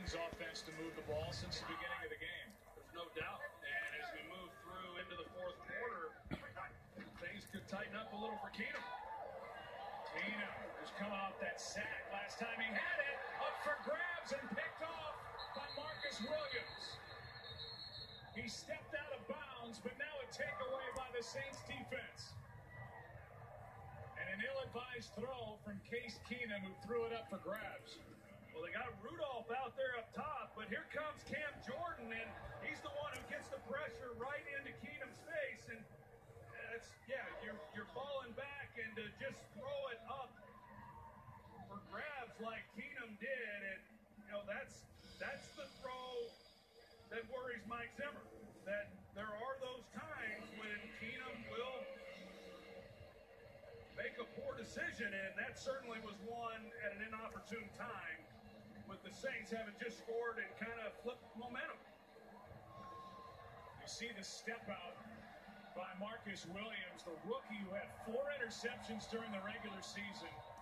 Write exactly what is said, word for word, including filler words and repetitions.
Vikings offense to move the ball since the beginning of the game. There's no doubt. And as we move through into the fourth quarter, things could tighten up a little for Keenum. Keenum just coming off that sack last time he had it. Up for grabs and picked off by Marcus Williams. He stepped out of bounds, but now a takeaway by the Saints defense. And an ill-advised throw from Case Keenum, who threw it up for grabs. Well, they got Rudolph out there up top, but here comes Cam Jordan, and he's the one who gets the pressure right into Keenum's face. And it's, yeah, you're, you're falling back, and to just throw it up for grabs like Keenum did, and, you know, that's, that's the throw that worries Mike Zimmer. That there are those times when Keenum will make a poor decision, and that certainly was one at an inopportune time, with the Saints having just scored and kind of flipped momentum. You see the step out by Marcus Williams, the rookie who had four interceptions during the regular season.